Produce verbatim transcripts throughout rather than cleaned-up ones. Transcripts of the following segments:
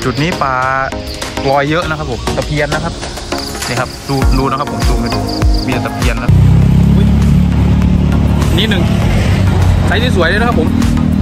จุดนี้ปลาลอยเยอะนะครับผมตะเพียนนะครับนี่ครับดูดูนะครับผมซูมไปดูมีตะเพียนนะนี่หนึ่งไซส์ที่สวยเลยนะครับผม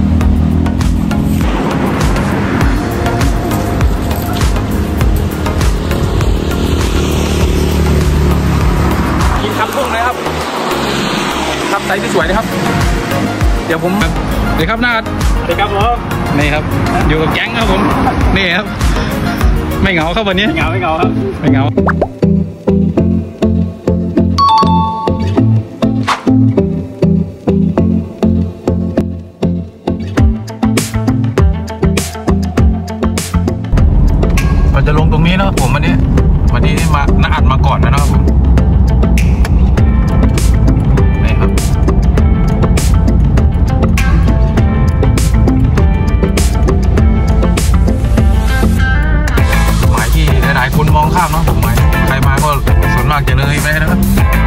กินครับพุ่งเลยครับครับไซส์ที่สวยเลยครับเดี๋ยวผมเดี๋ยวครับหน้าเดี๋ยวครับผมนี่ครับอยู่กับแก๊งครับผมนี่ครับไม่เหงาครับวันนี้ไม่เหงาไม่เหงาครับไม่เหงาเราจะลงตรงนี้นะครับผมวันนี้วันนี้มาน้าอัดมาก่อนนะครับผมนี่ครับหมายที่หลายๆคนมองข้ามนะผมหมายใครมาก็ส่วนมากจะเลยไปนะครับ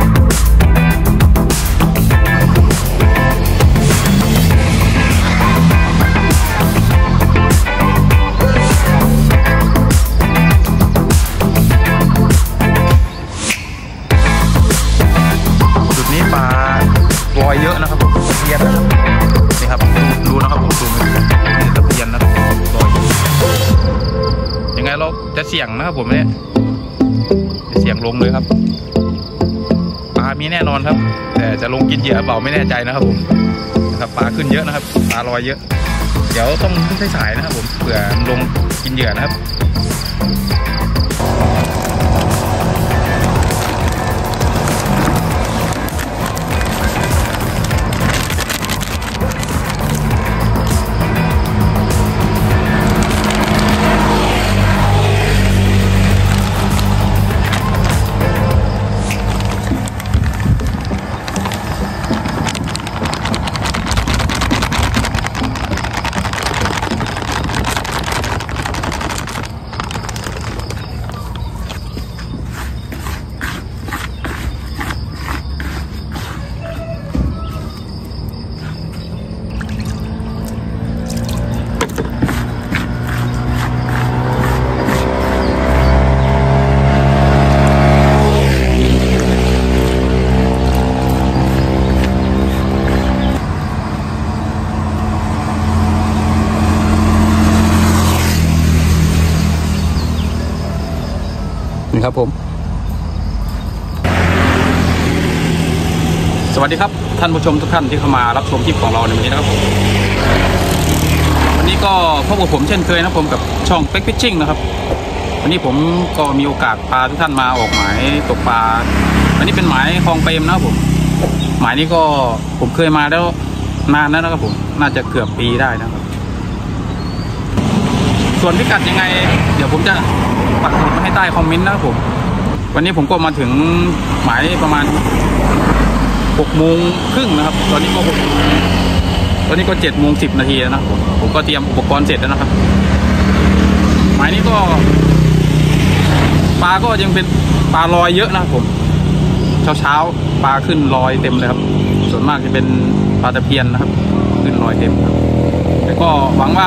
ลอยเยอะนะครับผมตะเพียนนะครับนี่ครับดูนะครับผมดูนี่ตะเพียนนะครับลอยยังไงเราจะเสี่ยงนะครับผมเนี่ยจะเสี่ยงลงเลยครับปลามีแน่นอนครับแต่จะลงกินเหยื่อเปล่าไม่แน่ใจนะครับผมนะครับปลาขึ้นเยอะนะครับปลาลอยเยอะเดี๋ยวต้องใช้สายนะครับผมเผื่อลงกินเหยื่อนะครับนี่ครับผมสวัสดีครับท่านผู้ชมทุกท่านที่เข้ามารับชมคลิปของเราในวันนี้นะครับผมวันนี้ก็พบกับผมเช่นเคยนะผมกับช่องเป็กฟิชชิ่งนะครับวันนี้ผมก็มีโอกาสพาทุกท่านมาออกหมายตกปลาวันนี้เป็นหมายคลองเปรมนะครับผมหมายนี้ก็ผมเคยมาแล้วนานแล้วนะครับผมน่าจะเกือบปีได้นะครับส่วนพิกัดยังไงเดี๋ยวผมจะปักหมุดมาให้ใต้คอมเมนต์นะครับผมวันนี้ผมก็มาถึงหมายประมาณหกโมงครึ่งนะครับตอนนี้ก็ตอนนี้ก็เจ็ดโมงสิบนาทีแล้วนะผมผมก็เตรียมอุปกรณ์เสร็จแล้วนะครับหมายนี้ก็ปลาก็ยังเป็นปลาลอยเยอะนะครับผมเช้าเช้าปลาขึ้นลอยเต็มเลยครับส่วนมากจะเป็นปลาตะเพียนนะครับขึ้นลอยเต็มครับแล้วก็หวังว่า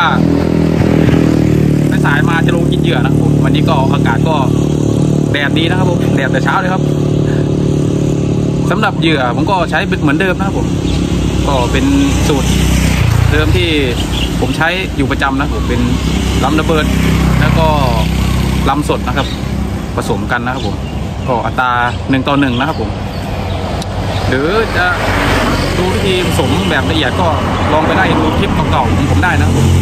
สายมาจะลงกินเหยื่อนะครับผมวันนี้ก็อากาศก็แดดดีนะครับผมแดดแต่เช้าเลยครับสำหรับเหยื่อผมก็ใช้เหมือนเดิมนะครับผมก็เป็นสูตรเดิมที่ผมใช้อยู่ประจำนะผมเป็นลำระเบิดแล้วก็ลำสดนะครับผสมกันนะครับผมก็อัตราหนึ่งต่อหนึ่งนะครับผมหรือจะดูวิธีผสมแบบละเอียดก็ลองไปได้ดูคลิปเก่าๆของผมได้นะครับผม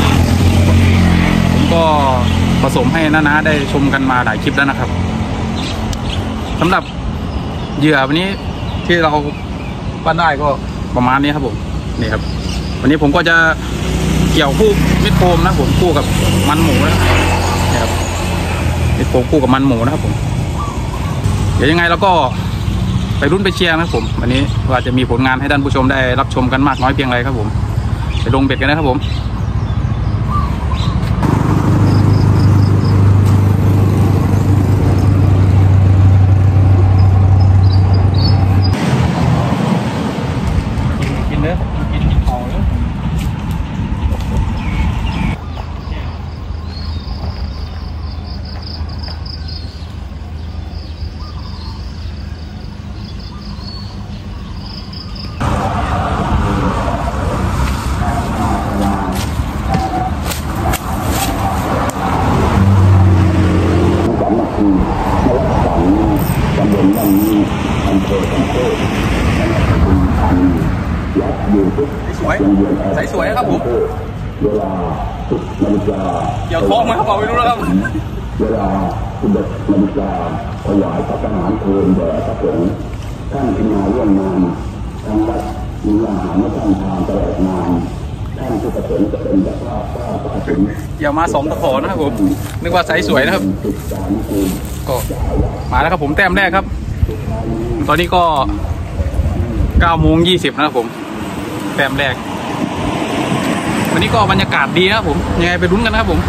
ก็ผสมให้น้าๆได้ชมกันมาหลายคลิปแล้วนะครับสำหรับเหยื่อวันนี้ที่เราปั้นได้ก็ประมาณนี้ครับผมนี่ครับวันนี้ผมก็จะเกี่ยวคู่เม็ดโฟมนะผมคู่กับมันหมูนะนี่ครับเม็ดโฟมคู่กับมันหมูนะครับผมเดี๋ยวยังไงเราก็ไปรุ่นไปเชียร์นะครับผมวันนี้ว่าจะมีผลงานให้ท่านผู้ชมได้รับชมกันมากน้อยเพียงไรครับผมไปลงเบ็ดกันนะครับผมใสสวยครับผมเกี่ยวท้องมาบอกไม่รู้แล้วครับเวลาสิบเอ็ดนาฬิกาถวายพระทหารเพลิงแด่พระสงฆ์ท่านที่มาร่วมงานทางวัดมีอาหารให้ท่านทานตลอดงานท่านที่ประสงค์จะเป็นเจ้าภาพก็ประสงค์อย่ามาสองตะขอนะครับผมนึกว่าใสสวยนะครับก็มาแล้วครับผมแต้มแรกครับตอนนี้ก็เก้าโมงยี่สิบนะครับผมแต้มแรกวันนี้ก็บรรยากาศดีนะครับผมยังไงไปลุ้นกันนะครับผม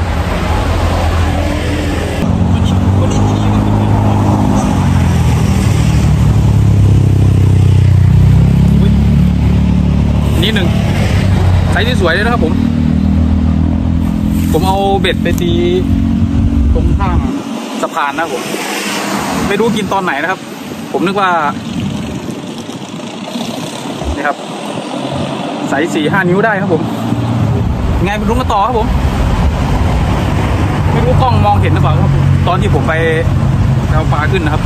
นี่หนึ่งไซส์ที่สวยเลยนะครับผมผมเอาเบ็ดไปตีตรงข้างสะพานนะครับผมไม่รู้กินตอนไหนนะครับผมนึกว่านี่ครับไซส์สี่ห้านิ้วได้ครับผมไงไปลุ้นกันต่อครับผมไม่รู้กล้องมองเห็นหรือเปล่าครับตอนที่ผมไปเอาปลาขึ้นนะครับ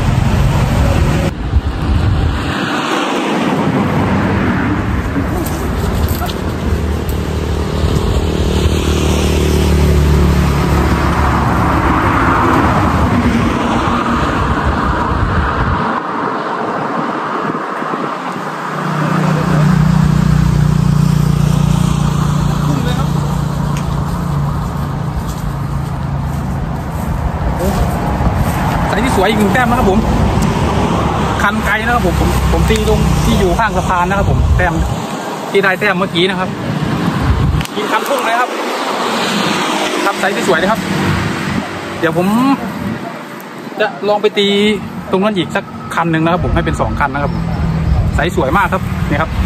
สวยอีกหนึ่งแต้มนะครับผมคันไกลนะครับผมผมผมตีตรงที่อยู่ข้างสะพานนะครับผมแต้มที่ได้แต้มเมื่อกี้นะครับกินคันทุ่งเลยครับครับไซส์ที่สวยนะครับเดี๋ยวผมจะลองไปตีตรงนั้นอีกสักคันหนึ่งนะครับผมให้เป็นสองคันนะครับผมไซส์สวยมากครับนี่ครับ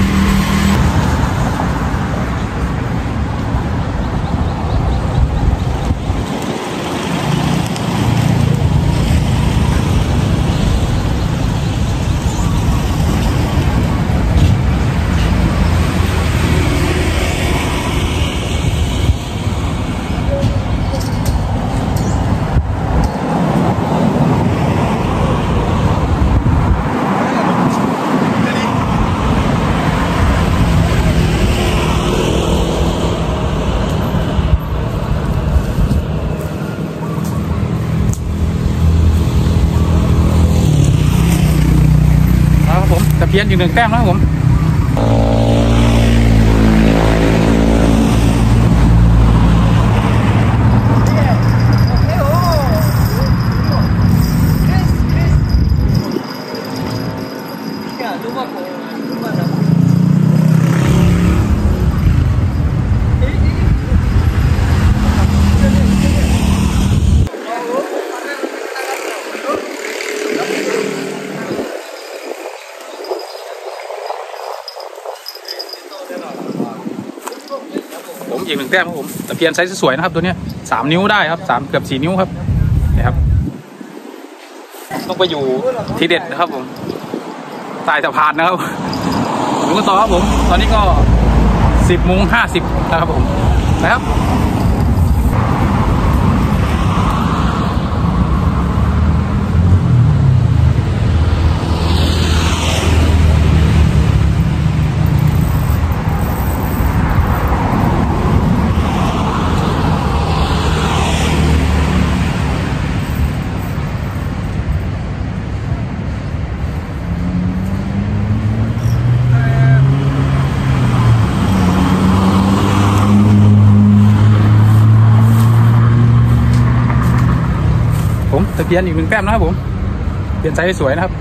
ตะเพียนอยู่หนึ่งแต้มนะครับผมผมอีกหนึ่งแต้มครับผมตะเพียนไซส์สวยนะครับตัวเนี้ยสามนิ้วได้ครับสามเกือบสี่นิ้วครับนี่ครับต้องไปอยู่ที่เด็ดนะครับผมใต้สะพานนะครับดูกันต่อครับผมตอนนี้ก็สิบโมงห้าสิบนะครับผมนะครับตะเพียนอีกหนึ่งแต้มนะครับผมเปลี่ยนไซส์สวยนะครับ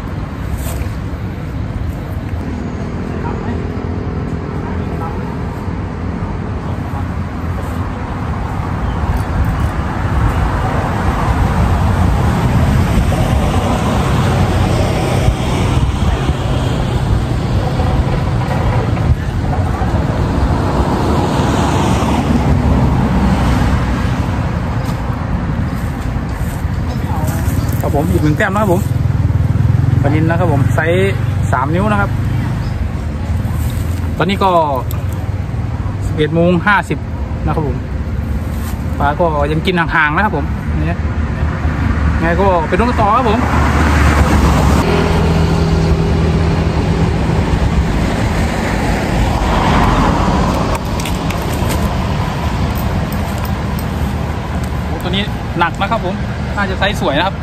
ผมอีกหนึ่งแต้มนะครับผมปลานิลนะครับผมไซส์สามนิ้วนะครับตอนนี้ก็สิบเอ็ดโมงห้าสิบนะครับผมปลาก็ยังกินห่างๆนะครับผมนี่ไงก็เป็นต้นต่อครับผมตัวนี้หนักนะครับผมน่าจะไซส์สวยนะครับ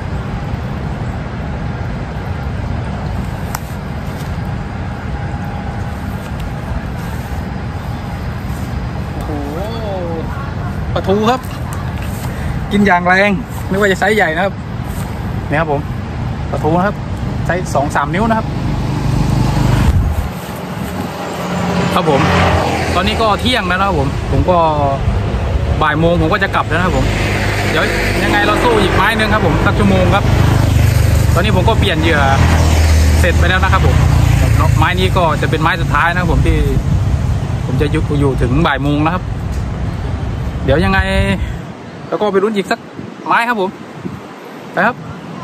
โอ้โหปลาทูครับกินอย่างแรงไม่ว่าจะไซส์ใหญ่นะครับนี่ครับผมปลาทูนะครับไซส์สองสามนิ้วนะครับครับผมตอนนี้ก็เที่ยงแล้วนะครับผมผมก็บ่ายโมงผมก็จะกลับแล้วนะครับผมเดี๋ยวยังไงเราสู้อีกไม้นึงครับผมสักชั่วโมงครับตอนนี้ผมก็เปลี่ยนเหยื่อเสร็จไปแล้วนะครับผมไม้นี้ก็จะเป็นไม้สุดท้ายนะครับผมที่ผมจะอยู่อยู่ถึงบ่ายโมงนะครับเดี๋ยวยังไงแล้วก็ไปลุ้นอีกสักไม้ครับผมไปครับ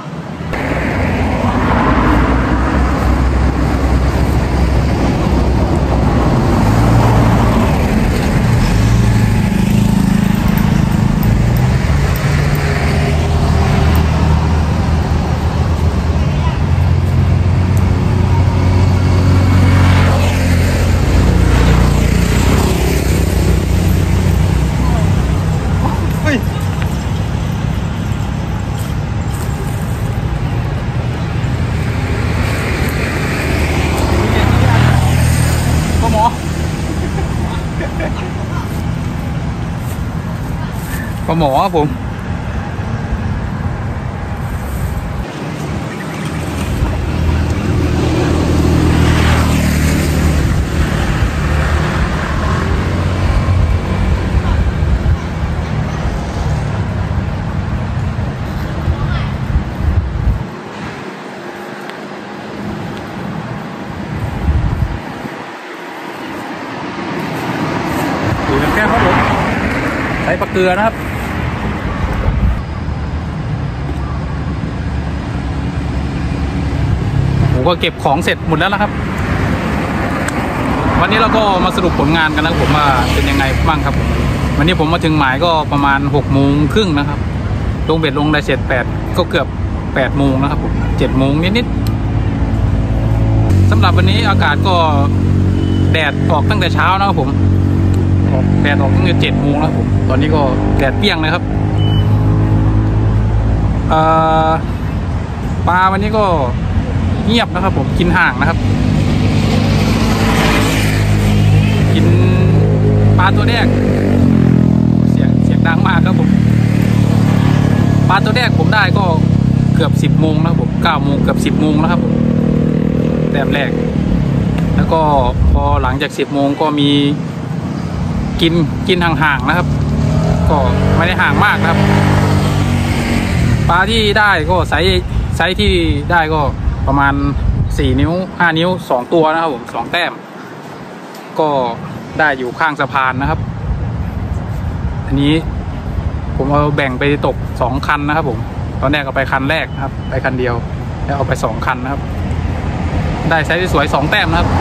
ปลาหมอครับผมดูน้ำแก้วครับผมใช้ปลาเกลือนะครับผมก็เก็บของเสร็จหมดแล้วนะครับวันนี้เราก็มาสรุปผลงานกันนะผมว่าเป็นยังไงบ้างครับผมวันนี้ผมมาถึงหมายก็ประมาณหกโมงครึ่งนะครับลงเบ็ดลงได้เสร็จแปดก็เกือบแปดโมงนะครับผมเจ็ดโมงนิดๆสำหรับวันนี้อากาศก็แดดออกตั้งแต่เช้านะครับผมแดดออกตั้งแต่เจ็ดโมงแล้วผมตอนนี้ก็แดดเปรี้ยงเลยครับปลาวันนี้ก็เงียบนะครับผมกินห่างนะครับกินปลาตัวแรกเสียงเสียงดังมากครับผมปลาตัวแรกผมได้ก็เกือบสิบโมงแล้วผมเก้าโมงเกือบสิบโมงแล้วครับแต้มแรกแล้วก็พอหลังจากสิบโมงก็มีกินกินห่างๆนะครับก็ไม่ได้ห่างมากนะครับปลาที่ได้ก็ไซส์ไซส์ที่ได้ก็ประมาณสี่นิ้วห้านิ้วสองตัวนะครับผมสองแต้มก็ได้อยู่ข้างสะพานนะครับอันนี้ผมเอาแบ่งไปตกสองคันนะครับผมตอนแรกก็ไปคันแรกนะครับไปคันเดียวแล้วเอาไปสองคันนะครับได้ไซส์สวยสองแต้มนะครับ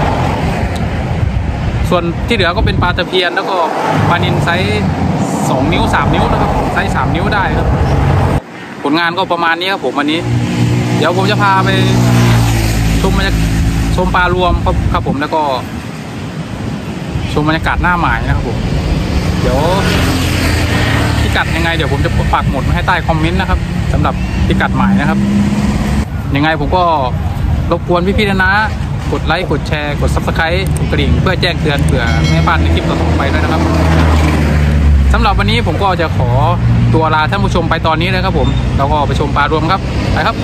ส่วนที่เหลือก็เป็นปลาตะเพียนแล้วก็ปลานิลไซส์สองนิ้วสามนิ้วนะครับไซส์สามนิ้วได้ครับผลงานก็ประมาณนี้ครับผมวันนี้เดี๋ยวผมจะพาไปชมบรรยากาศชมปลารวมครับครับผมแล้วก็ชมบรรยากาศหน้าหมายนะครับผมเดี๋ยวพิกัดยังไงเดี๋ยวผมจะปักหมุดมาให้ใต้คอมเมนต์นะครับสำหรับพิกัดหมายนะครับยังไงผมก็รบกวนพี่ๆนะกดไลค์กดแชร์กด ซับสไครบ์ กดกระดิ่งเพื่อแจ้งเตือนเผื่อไม่พลาดในคลิปต่อๆไปด้วยนะครับสำหรับวันนี้ผมก็จะขอตัวลาท่านผู้ชมไปตอนนี้เลยครับผมเราก็ไปชมปลารวมครับไปครับ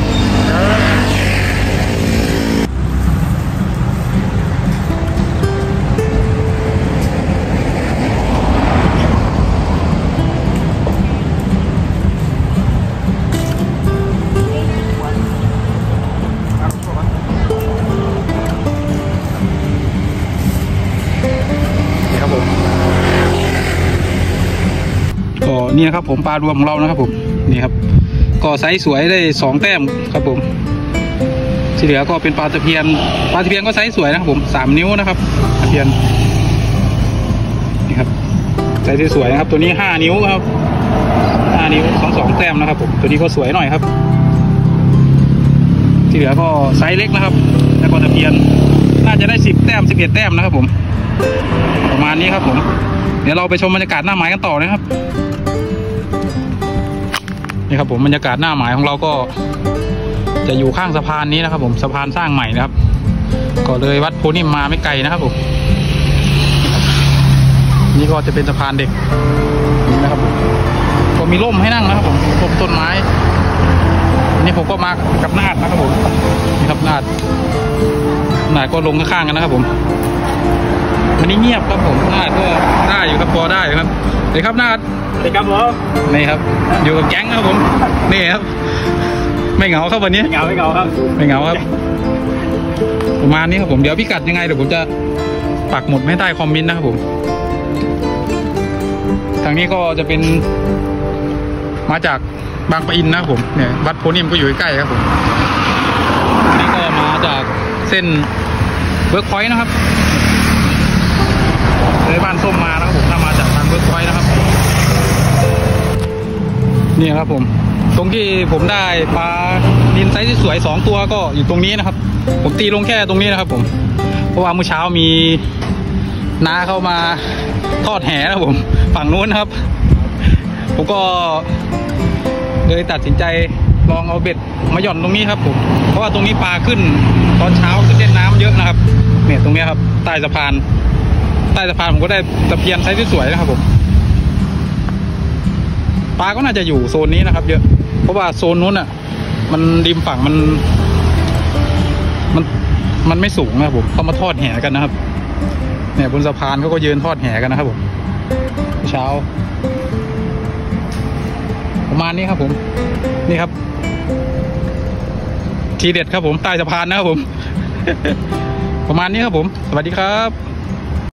นี่นะครับผมปลารวมของเรานะครับผมนี่ครับก็ไซส์สวยได้สองแต้มครับผมที่เหลือก็เป็นปลาตะเพียนปลาตะเพียนก็ไซส์สวยนะครับผมสามนิ้วนะครับตะเพียนนี่ครับไซส์สวยนะครับตัวนี้ห้านิ้วครับห้านิ้วสองสองแต้มนะครับผมตัวนี้ก็สวยหน่อยครับที่เหลือก็ไซส์เล็กนะครับแล้วก็ตะเพียนน่าจะได้สิบแต้มสิบเอ็ดแต้มนะครับผมประมาณนี้ครับผมเดี๋ยวเราไปชมบรรยากาศหน้าไม้กันต่อนะครับนี่ครับผมบรรยากาศหน้าหมายของเราก็จะอยู่ข้างสะพานนี้นะครับผมสะพานสร้างใหม่นะครับก็เลยวัดโพนิ่มมาไม่ไกลนะครับผมนี่ก็จะเป็นสะพานเด็กนี่นะครับผมก็มีร่มให้นั่งนะครับผมร่มต้นไม้นี่ผมก็มากับนาดนะครับผมนี่ครับนาดนาดก็ลงข้างๆกันนะครับผมวันนี้เงียบครับผมนาดก็ได้อยู่ครับพอได้ครับเลยครับนาดเลยครับผมนี่ครับอยู่กับแก๊งครับผมนี่ครับไม่เหงาครับวันนี้ไม่เหงาไม่เหงาครับไม่เหงาครับประมาณนี้ครับผมเดี๋ยวพิกัดยังไงเดี๋ยวผมจะปักหมุดให้ใต้คอมเมนต์นะครับผมทางนี้ก็จะเป็นมาจากบางปะอินนะครับผมเนี่ยวัดโพนิ่มก็อยู่ใกล้ครับผมนี่ก็มาจากเส้นเวิร์กพอยต์นะครับเลยบ้านส้มมานะครับผมถ้ามาจากทางเวิร์กพอยต์นะครับนี่ครับผมตรงที่ผมได้ปลาดินไซส์ที่สวยสองตัวก็อยู่ตรงนี้นะครับผมตีลงแค่ตรงนี้นะครับผมเพราะว่าเมื่อเช้ามีน้าเข้ามาทอดแหนะครับผมฝั่งนู้นนะครับผมก็เลยตัดสินใจลองเอาเบ็ดมาหย่อนตรงนี้ครับผมเพราะว่าตรงนี้ปลาขึ้นตอนเช้าขึ้นเล่นน้ำเยอะนะครับเนี่ยตรงนี้ครับใต้สะพานใต้สะพานผมก็ได้ตะเพียนไซส์ที่สวยนะครับผมปลาก็น่าจะอยู่โซนนี้นะครับเยอะเพราะว่าโซนนู้นอ่ะมันริมฝั่งมันมันมันไม่สูงนะครับผมเขามาทอดแหกันนะครับเนี่ยบนสะพานเขาก็ยืนทอดแหกันนะครับผมเช้าประมาณนี้ครับผมนี่ครับทีเด็ดครับผมใต้สะพานนะครับผมประมาณนี้ครับผมสวัสดีครับ